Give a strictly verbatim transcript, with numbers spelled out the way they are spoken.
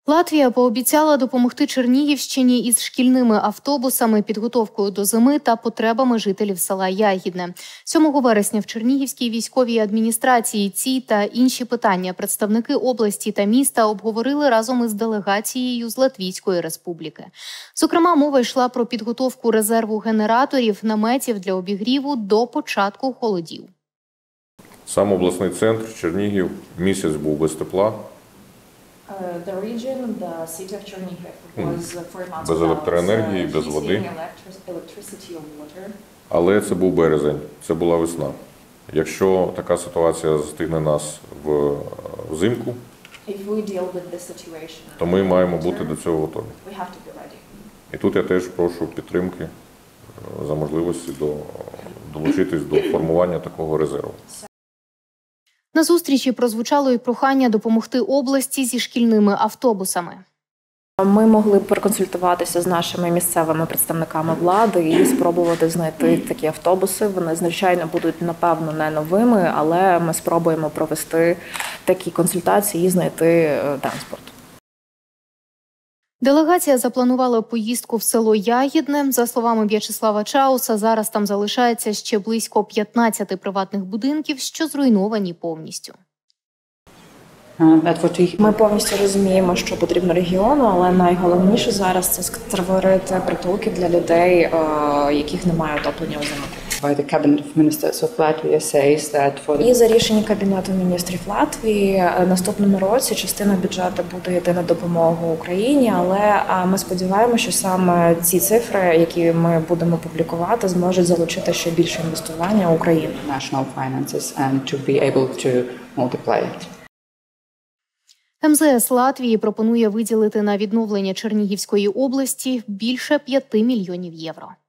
Латвія пообіцяла допомогти Чернігівщині із шкільними автобусами, підготовкою до зими та потребами жителів села Ягідне. сьомого вересня в Чернігівській військовій адміністрації ці та інші питання представники області та міста обговорили разом із делегацією з Латвійської Республіки. Зокрема, мова йшла про підготовку резерву генераторів, наметів для обігріву до початку холодів. Сам обласний центр Чернігів місяць був без тепла. The region, the city of Chernihiv was four months без електроенергії, без води. Але це був березень, це була весна. Якщо така ситуація застигне нас в взимку, то ми маємо бути до цього готові. І тут я теж прошу підтримки за можливості до, долучитись до формування такого резерву. На зустрічі прозвучало і прохання допомогти області зі шкільними автобусами. Ми могли б проконсультуватися з нашими місцевими представниками влади і спробувати знайти такі автобуси. Вони, звичайно, будуть, напевно, не новими, але ми спробуємо провести такі консультації і знайти транспорт. Делегація запланувала поїздку в село Ягідне. За словами В'ячеслава Чауса, зараз там залишається ще близько п'ятнадцяти приватних будинків, що зруйновані повністю. Ми повністю розуміємо, що потрібно регіону, але найголовніше зараз – це створити притулки для людей, яких немає отоплення взимку. І за рішенням Кабінету міністрів Латвії наступному році частина бюджету буде йти на допомогу Україні, але ми сподіваємося, що саме ці цифри, які ми будемо публікувати, зможуть залучити ще більше інвестування в Україну. ем зе ес Латвії пропонує виділити на відновлення Чернігівської області більше п'яти мільйонів євро.